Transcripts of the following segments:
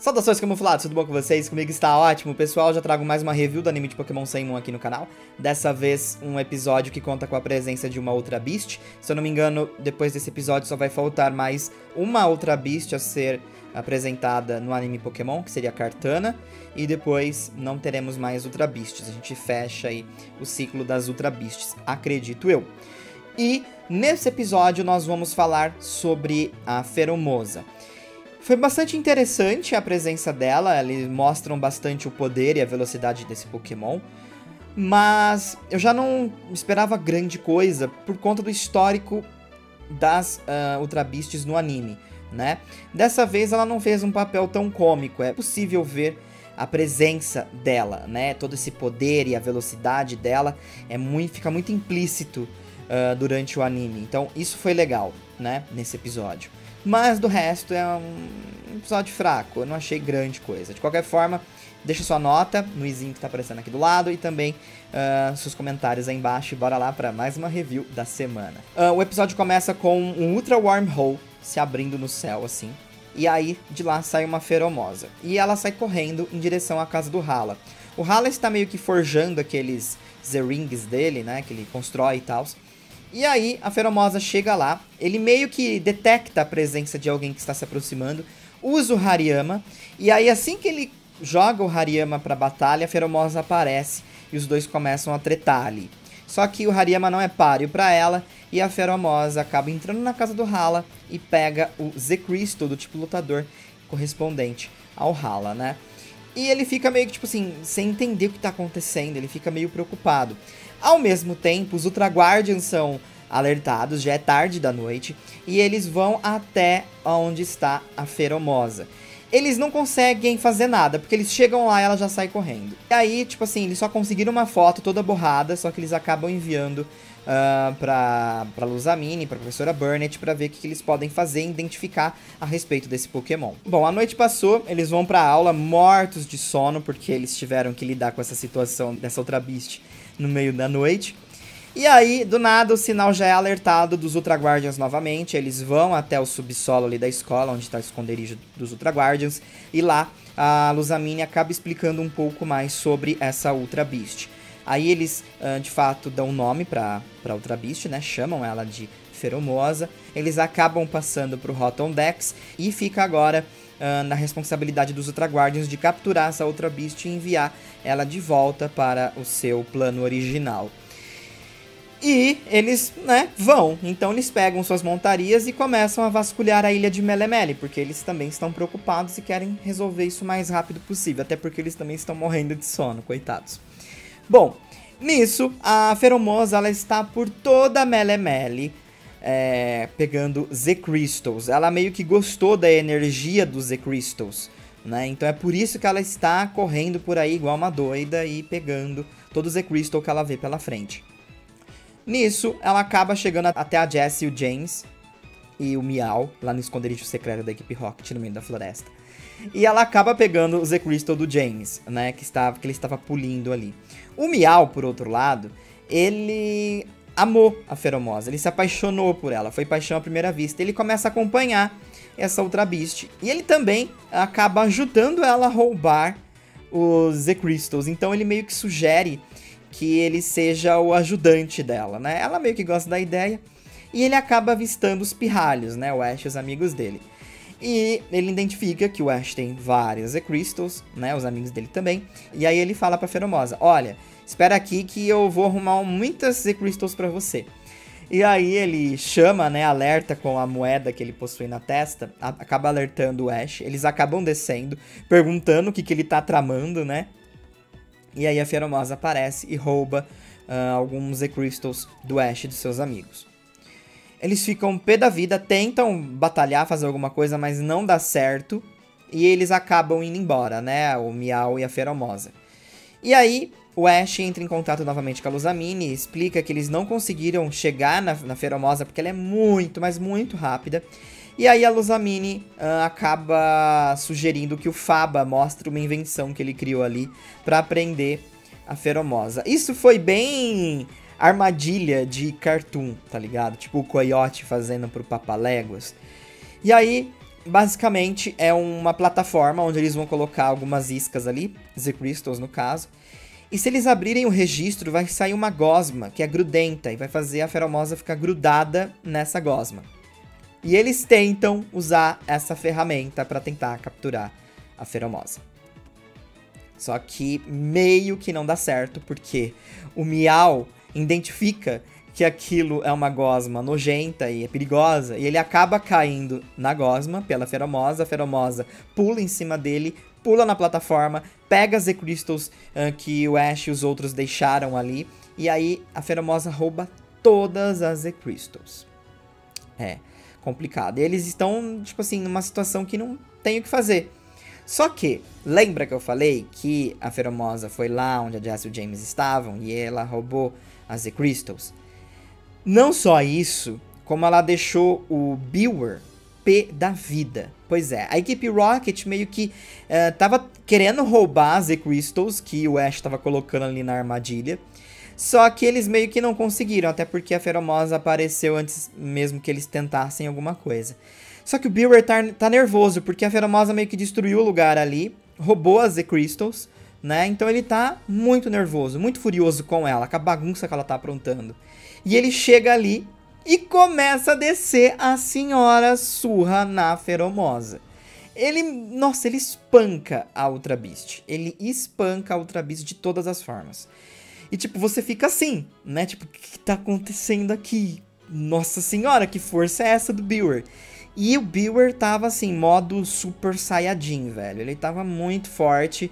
Saudações camuflados, tudo bom com vocês? Comigo está ótimo, pessoal, já trago mais uma review do anime de Pokémon Sun Moon aqui no canal. Dessa vez um episódio que conta com a presença de uma Ultra Beast. Se eu não me engano, depois desse episódio só vai faltar mais uma Ultra Beast a ser apresentada no anime Pokémon, que seria a Kartana. E depois não teremos mais Ultra Beasts, a gente fecha aí o ciclo das Ultra Beasts, acredito eu. E nesse episódio nós vamos falar sobre a Pheromosa. Foi bastante interessante a presença dela, eles mostram bastante o poder e a velocidade desse Pokémon, mas eu já não esperava grande coisa por conta do histórico das Ultra Beasts no anime, né? Dessa vez ela não fez um papel tão cômico, é possível ver a presença dela, né? Todo esse poder e a velocidade dela fica muito implícito durante o anime, então isso foi legal, né? Nesse episódio. Mas do resto é um episódio fraco, eu não achei grande coisa. De qualquer forma, deixa sua nota no izinho que tá aparecendo aqui do lado e também seus comentários aí embaixo e bora lá para mais uma review da semana. O episódio começa com um Ultra Wormhole se abrindo no céu assim, e aí de lá sai uma Pheromosa. E ela sai correndo em direção à casa do Hala. O Hala está meio que forjando aqueles Zerings dele, né, que ele constrói e tal. E aí a Pheromosa chega lá, ele meio que detecta a presença de alguém que está se aproximando, usa o Hariyama, e aí assim que ele joga o Hariyama pra batalha, a Pheromosa aparece e os dois começam a tretar ali. Só que o Hariyama não é páreo pra ela, e a Pheromosa acaba entrando na casa do Hala e pega o Z-Crystal do tipo lutador correspondente ao Hala, né? E ele fica meio que, tipo assim, sem entender o que tá acontecendo, ele fica meio preocupado. Ao mesmo tempo, os Ultra Guardians são alertados, já é tarde da noite, e eles vão até onde está a Pheromosa. Eles não conseguem fazer nada, porque eles chegam lá e ela já sai correndo. E aí, tipo assim, eles só conseguiram uma foto toda borrada, só que eles acabam enviando pra Luzamine, pra professora Burnett, pra ver o que eles podem fazer e identificar a respeito desse Pokémon. Bom, a noite passou, eles vão pra aula mortos de sono, porque eles tiveram que lidar com essa situação dessa Ultra Beast no meio da noite. E aí, do nada, o sinal já é alertado dos Ultra Guardians novamente. Eles vão até o subsolo ali da escola, onde está o esconderijo dos Ultra Guardians. E lá, a Luzamine acaba explicando um pouco mais sobre essa Ultra Beast. Aí eles, de fato, dão nome pra Ultra Beast, né? Chamam ela de Pheromosa. Eles acabam passando pro Rotom Dex e fica agora na responsabilidade dos Ultra Guardians de capturar essa Ultra Beast e enviar ela de volta para o seu plano original. E eles, né, vão. Então eles pegam suas montarias e começam a vasculhar a ilha de Melemele, porque eles também estão preocupados e querem resolver isso o mais rápido possível, até porque eles também estão morrendo de sono, coitados. Bom, nisso, a Pheromosa, ela está por toda a Melemele, pegando Z-Crystals. Ela meio que gostou da energia dos Z-Crystals, né? Então é por isso que ela está correndo por aí igual uma doida e pegando todo o Z-Crystal que ela vê pela frente. Nisso, ela acaba chegando até a Jessie, o James e o Meow, lá no esconderijo secreto da equipe Rocket, no meio da floresta. E ela acaba pegando o Z-Crystal do James, né, que ele estava pulindo ali. O Meow, por outro lado, ele amou a Pheromosa, ele se apaixonou por ela, foi paixão à primeira vista. Ele começa a acompanhar essa Ultra Beast, e ele também acaba ajudando ela a roubar os Z-Crystals. Então ele meio que sugere que ele seja o ajudante dela, né? Ela meio que gosta da ideia, e ele acaba avistando os pirralhos, né? O Ash e os amigos dele. E ele identifica que o Ash tem vários Z-Crystals, né? Os amigos dele também. E aí ele fala pra Pheromosa, olha, espera aqui que eu vou arrumar muitas Z-Crystals pra você. E aí ele chama, né, alerta com a moeda que ele possui na testa, acaba alertando o Ash. Eles acabam descendo, perguntando o que ele tá tramando, né? E aí a Pheromosa aparece e rouba alguns Z-Crystals do Ash e dos seus amigos. Eles ficam pé da vida, tentam batalhar, fazer alguma coisa, mas não dá certo. E eles acabam indo embora, né? O Meow e a Pheromosa. E aí o Ash entra em contato novamente com a Luzamine e explica que eles não conseguiram chegar na Pheromosa porque ela é muito, mas muito rápida. E aí a Luzamine acaba sugerindo que o Faba mostre uma invenção que ele criou ali pra prender a Pheromosa. Isso foi bem armadilha de cartoon, tá ligado? Tipo o Coyote fazendo pro Papaléguas. E aí basicamente é uma plataforma onde eles vão colocar algumas iscas ali, Z-Crystals no caso. E se eles abrirem o registro, vai sair uma gosma, que é grudenta, e vai fazer a Feromosa ficar grudada nessa gosma. E eles tentam usar essa ferramenta para tentar capturar a Feromosa. Só que meio que não dá certo, porque o Meow identifica que aquilo é uma gosma nojenta e é perigosa, e ele acaba caindo na gosma pela Feromosa. A Feromosa pula em cima dele, pula na plataforma, pega as Z-Crystals que o Ash e os outros deixaram ali, e aí a Feromosa rouba todas as Z-Crystals. É complicado. E eles estão, tipo assim, numa situação que não tem o que fazer. Só que, lembra que eu falei que a Feromosa foi lá onde a Jess e o James estavam e ela roubou as Z-Crystals? Não só isso, como ela deixou o Biwer P da vida. Pois é, a equipe Rocket meio que tava querendo roubar as Z-Crystals que o Ash tava colocando ali na armadilha. Só que eles meio que não conseguiram, até porque a Feromosa apareceu antes mesmo que eles tentassem alguma coisa. Só que o Biwer tá nervoso, porque a Feromosa meio que destruiu o lugar ali, roubou as Z-Crystals, né? Então ele tá muito nervoso, muito furioso com ela, com a bagunça que ela tá aprontando. E ele chega ali e começa a descer a senhora surra na Feromosa. Nossa, ele espanca a Ultra Beast. Ele espanca a Ultra Beast de todas as formas. E tipo, você fica assim, né? Tipo, o que tá acontecendo aqui? Nossa senhora, que força é essa do Biwer? E o Biwer tava assim, modo Super Saiyajin, velho. Ele tava muito forte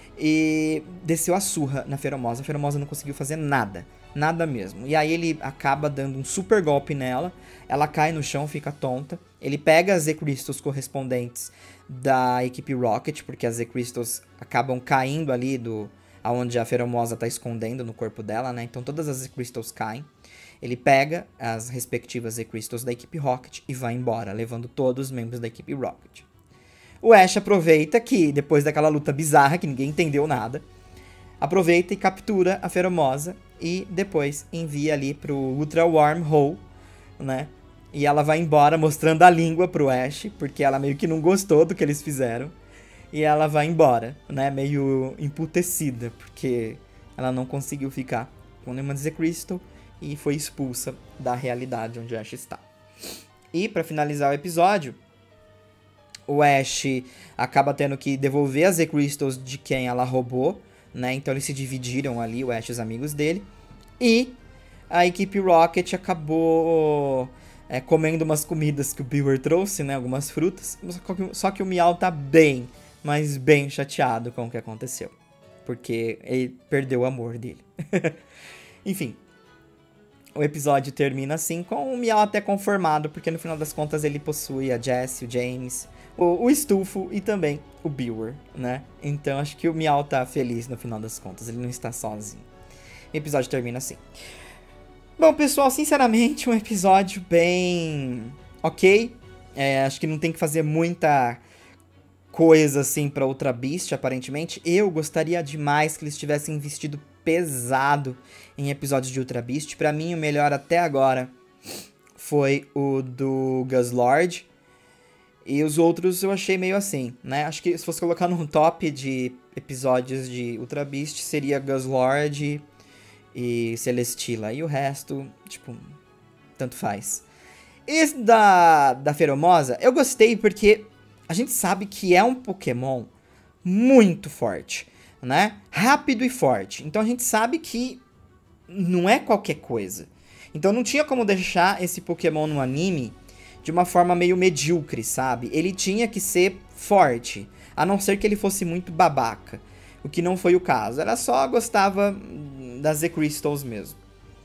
e desceu a surra na Feromosa. A Feromosa não conseguiu fazer nada. Nada mesmo. E aí ele acaba dando um super golpe nela. Ela cai no chão, fica tonta. Ele pega as Z-Crystals correspondentes da equipe Rocket, porque as Z-Crystals acabam caindo ali aonde a Feromosa tá escondendo no corpo dela, né? Então todas as Z-Crystals caem. Ele pega as respectivas Z-Crystals da equipe Rocket e vai embora, levando todos os membros da equipe Rocket. O Ash aproveita que, depois daquela luta bizarra, que ninguém entendeu nada, aproveita e captura a Feromosa e depois envia ali pro Ultra Wormhole, né? E ela vai embora mostrando a língua pro Ash, porque ela meio que não gostou do que eles fizeram. E ela vai embora, né? Meio emputecida, porque ela não conseguiu ficar com nenhuma Z-Crystal e foi expulsa da realidade onde o Ash está. E para finalizar o episódio, o Ash acaba tendo que devolver as Z-Crystals de quem ela roubou, né? Então eles se dividiram ali, o Ash e os amigos dele. E a equipe Rocket acabou comendo umas comidas que o Biwer trouxe, né? Algumas frutas. Só que o Meow tá bem, mas bem chateado com o que aconteceu. Porque ele perdeu o amor dele. Enfim. O episódio termina assim, com o Meow até conformado, porque no final das contas ele possui a Jess, o James, o Estufo e também o Biwer, né? Então acho que o Meow tá feliz no final das contas, ele não está sozinho. O episódio termina assim. Bom, pessoal, sinceramente, um episódio bem ok. Acho que não tem que fazer muita coisa assim pra Ultra Beast, aparentemente. Eu gostaria demais que eles tivessem investido pesado em episódios de Ultra Beast. Pra mim, o melhor até agora foi o do Guzzlord. E os outros eu achei meio assim, né? Acho que se fosse colocar num top de episódios de Ultra Beast, seria Guzzlord e Celesteela. E o resto, tipo, tanto faz. Esse da Feromosa, eu gostei porque a gente sabe que é um Pokémon muito forte, né? Rápido e forte. Então a gente sabe que não é qualquer coisa. Então não tinha como deixar esse Pokémon no anime de uma forma meio medíocre, sabe? Ele tinha que ser forte, a não ser que ele fosse muito babaca. O que não foi o caso. Ela só gostava das Z-Crystals mesmo.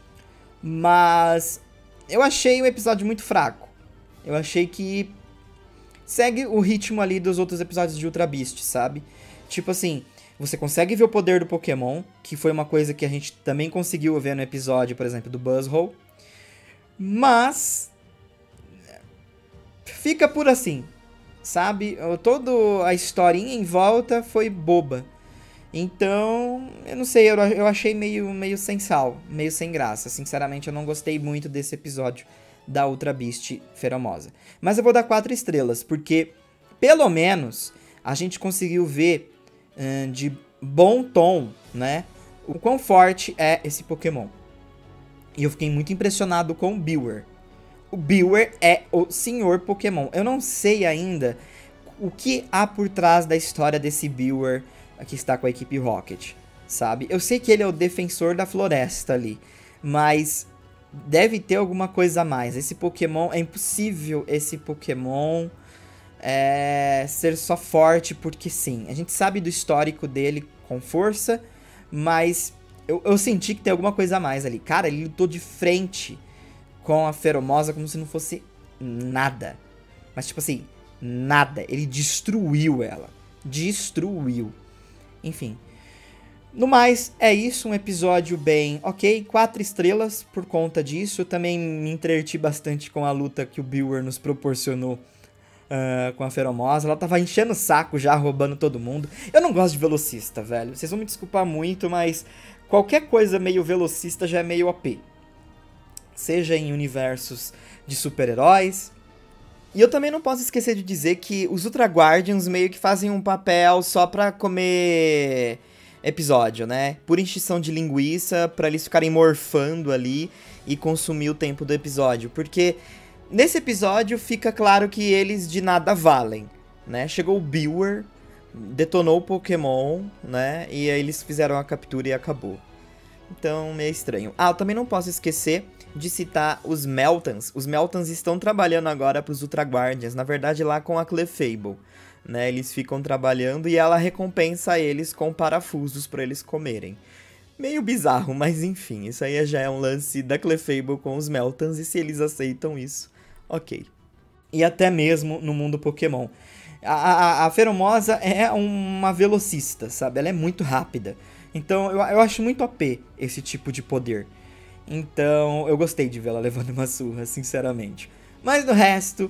Mas eu achei o episódio muito fraco. Eu achei que segue o ritmo ali dos outros episódios de Ultra Beast, sabe? Tipo assim, você consegue ver o poder do Pokémon, que foi uma coisa que a gente também conseguiu ver no episódio, por exemplo, do Buzzhole. Mas fica por assim, sabe? Toda a historinha em volta foi boba. Então, eu não sei, eu achei meio sem sal, meio sem graça. Sinceramente, eu não gostei muito desse episódio da Ultra Beast Feromosa. Mas eu vou dar 4 estrelas, porque pelo menos a gente conseguiu ver de bom tom, né, o quão forte é esse Pokémon. E eu fiquei muito impressionado com o Bewear. O Bewear é o senhor Pokémon. Eu não sei ainda o que há por trás da história desse Bewear que está com a equipe Rocket, sabe? Eu sei que ele é o defensor da floresta ali, mas deve ter alguma coisa a mais. Esse Pokémon, é impossível esse Pokémon ser só forte porque sim. A gente sabe do histórico dele com força, mas eu senti que tem alguma coisa a mais ali. Cara, ele lutou de frente com a Feromosa como se não fosse nada. Mas tipo assim, nada. Ele destruiu ela. Destruiu. Enfim. No mais, é isso. Um episódio bem ok. 4 estrelas por conta disso. Eu também me entreti bastante com a luta que o Bewear nos proporcionou com a Feromosa. Ela tava enchendo o saco já, roubando todo mundo. Eu não gosto de velocista, velho. Vocês vão me desculpar muito, mas qualquer coisa meio velocista já é meio OP. Seja em universos de super-heróis. E eu também não posso esquecer de dizer que os Ultra Guardians meio que fazem um papel só pra comer episódio, né? Por encheção de linguiça, pra eles ficarem morfando ali e consumir o tempo do episódio. Porque nesse episódio fica claro que eles de nada valem, né? Chegou o Bewear, detonou o Pokémon, né? E aí eles fizeram a captura e acabou. Então, meio estranho. Ah, eu também não posso esquecer de citar os Meltans. Os Meltans estão trabalhando agora para os Ultra Guardians, na verdade lá com a Clefable, né? Eles ficam trabalhando e ela recompensa eles com parafusos para eles comerem. Meio bizarro, mas enfim, isso aí já é um lance da Clefable com os Meltans e se eles aceitam isso, ok. E até mesmo no mundo Pokémon. A Feromosa é uma velocista, sabe? Ela é muito rápida. Então eu acho muito OP esse tipo de poder. Então eu gostei de vê-la levando uma surra, sinceramente. Mas do resto,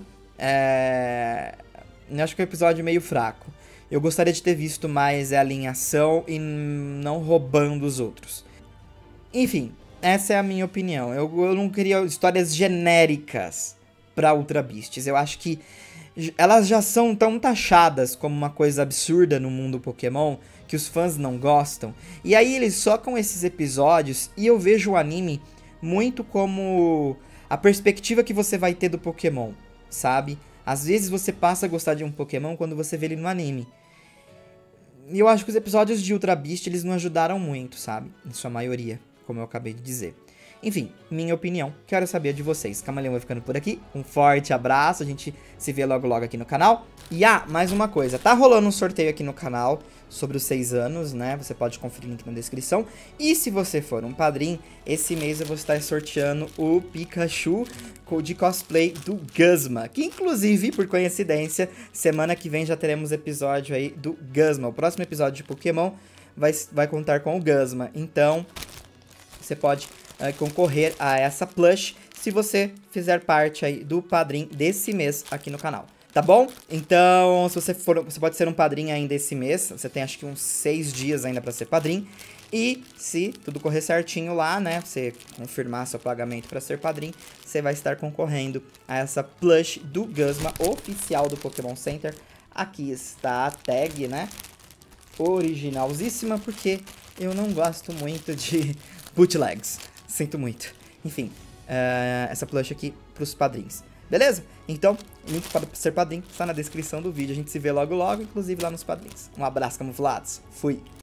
eu acho que é um episódio meio fraco. Eu gostaria de ter visto mais ela em ação e não roubando os outros. Enfim, essa é a minha opinião. Eu não queria histórias genéricas pra Ultra Beasts. Eu acho que elas já são tão taxadas como uma coisa absurda no mundo Pokémon que os fãs não gostam. E aí eles socam esses episódios e eu vejo o anime muito como a perspectiva que você vai ter do Pokémon, sabe? Às vezes você passa a gostar de um Pokémon quando você vê ele no anime. E eu acho que os episódios de Ultra Beast eles não ajudaram muito, sabe? Em sua maioria, como eu acabei de dizer. Enfim, minha opinião, quero saber de vocês. Camaleão vai ficando por aqui, um forte abraço, a gente se vê logo logo aqui no canal. E mais uma coisa, tá rolando um sorteio aqui no canal sobre os 6 anos, né? Você pode conferir o link na descrição. E se você for um padrinho, esse mês eu vou estar sorteando o Pikachu de cosplay do Guzma. Que inclusive, por coincidência, semana que vem já teremos episódio aí do Guzma. O próximo episódio de Pokémon vai contar com o Guzma. Então, você pode concorrer a essa plush se você fizer parte aí do padrinho desse mês aqui no canal. Tá bom? Então, se você pode ser um padrinho ainda esse mês. Você tem acho que uns 6 dias ainda pra ser padrinho. E se tudo correr certinho lá, né? Você confirmar seu pagamento pra ser padrinho, você vai estar concorrendo a essa plush do Guzma oficial do Pokémon Center. Aqui está a tag, né? Originalzíssima, porque eu não gosto muito de bootlegs. Sinto muito. Enfim, essa plush aqui pros padrinhos. Beleza? Então, link para ser padrinho está na descrição do vídeo. A gente se vê logo logo, inclusive lá nos padrinhos. Um abraço, camuflados. Fui!